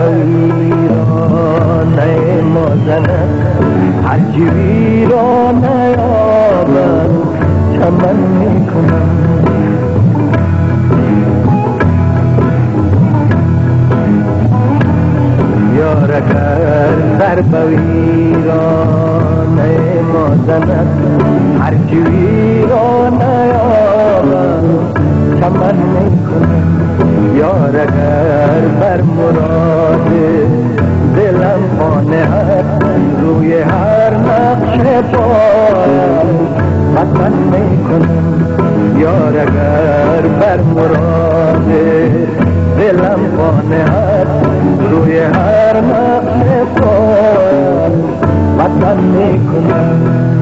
ویرانه ما زند، هرچی ویرانه یابد چمن میکنم. یار اگر سر به ویرانه ما زند، هرچی ویرانه یابد چمن میکنم. یار اگر بر مراد دلم خانه هست، روی هر نقش پایم وطن میکنم. یار اگر بر مراد دلم خانه هست، روی هر نقش پایم وطن میکنم.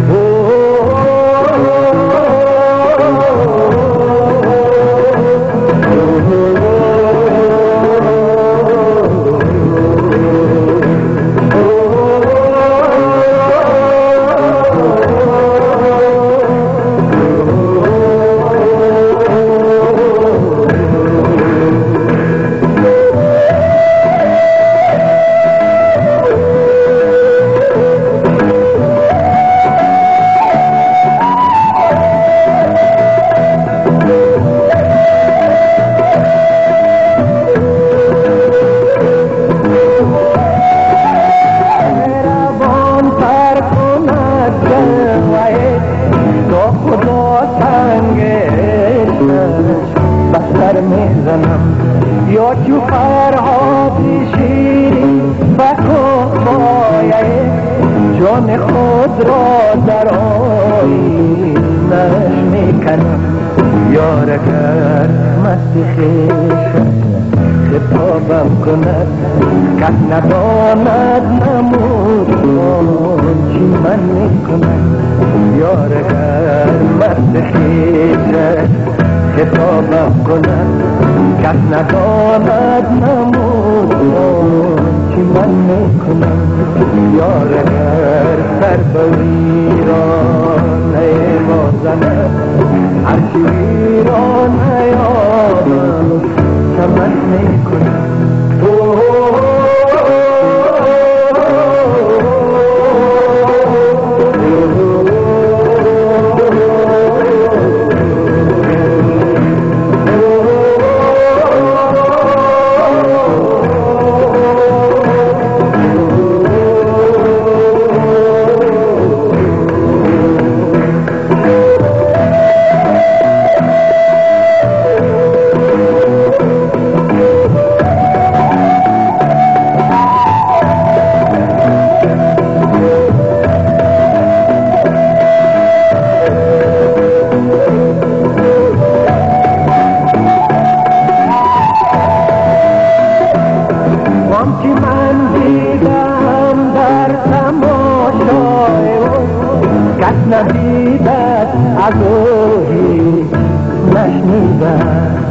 یا چو فرهادی شیرین بکن بایه، جان خود را در آیینش میکنم. یار اگر مست خویش خطابم کند، کس نداند نمود چی من میکنم. یار اگر مست خویش خطابم کند، کس نداند نمود چی من میکنم. یار اگر سر به ویرانه ما زند، هرچی ویرانه یابد چمن میکنم. کس ندیدت از اوهی نشنیدت،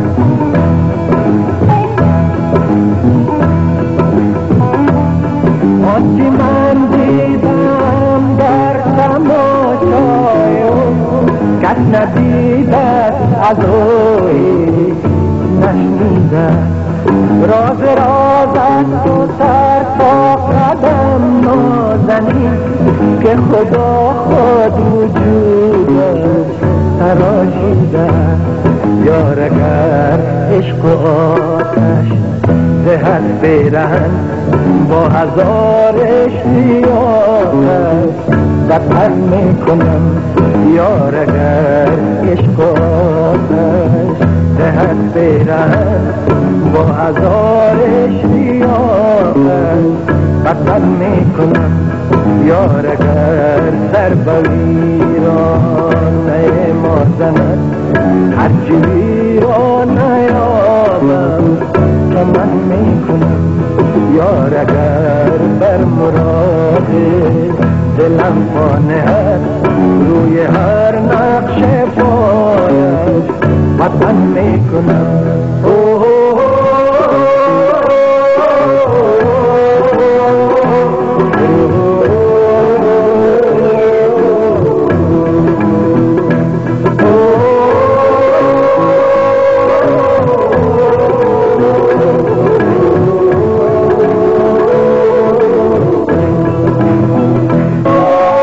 آنچه من دیدم در تماشای او، کس ندیدت از اوهی نشنیدت. راز است و سر تا قدم نازنی، که خدا خود وجودش تراشیده. یار اگر عشق و آتش دهد بیرهن، با هزار اشتیاقش سپر میکنم. یار اگر عشق و آتش دهد بیرهن، با هزار اشتیاقش سپر میکنم. یار اگر سر به ویرانه ما زند، هرچی ویرانه یابد چمن میکنم. یار اگر بر مراد دلم خانه هست، روی هر نقش پایش وطن میکنم.